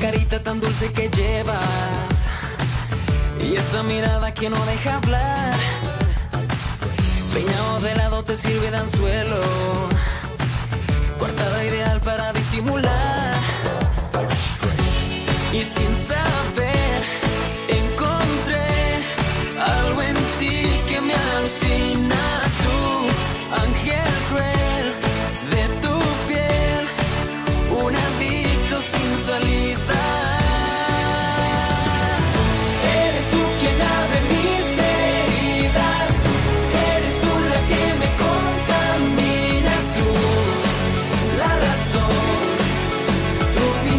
carita tan dulce que llevas y esa mirada que no deja hablar. Peñado de lado te sirve de anzuelo, coartada ideal para disimular. Y sin saber encontré algo en ti que me alucina. Tú, ángel cruel de tu piel, un adicto sin salida. Eres tú quien abre mis heridas, eres tú la que me contamina. Tú, la razón, tú mi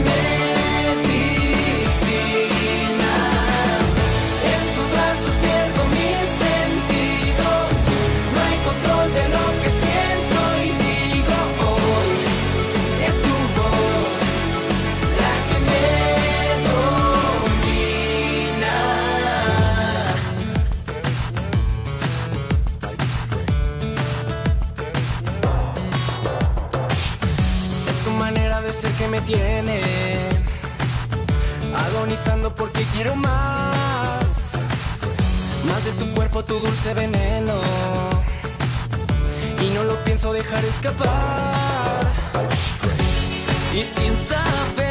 medicina. En tus brazos pierdo mis sentidos, no hay control de lo que siento y digo hoy. Es tu voz la que me domina. Es tu manera de ser que me tiene agonizando porque quiero más. Más de tu cuerpo, tu dulce veneno, y no lo pienso dejar escapar. Y sin saber